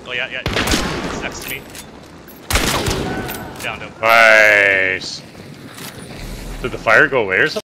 Oh yeah, yeah. It's next to me. Downed him. Nice. Did the fire go away or something?